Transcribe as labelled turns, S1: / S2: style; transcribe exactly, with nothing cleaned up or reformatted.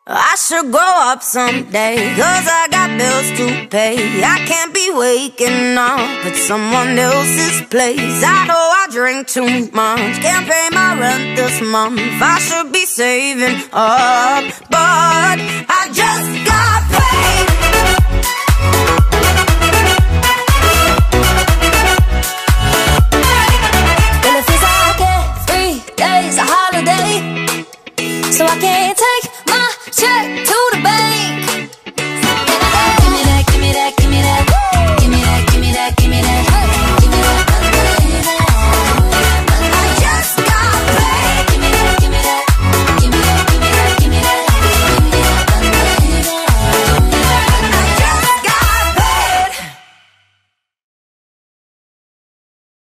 S1: I should grow up someday, cause I got bills to pay. I can't be waking up at someone else's place. I know I drink too much, can't pay my rent this month. I should be saving up, but I just got paid.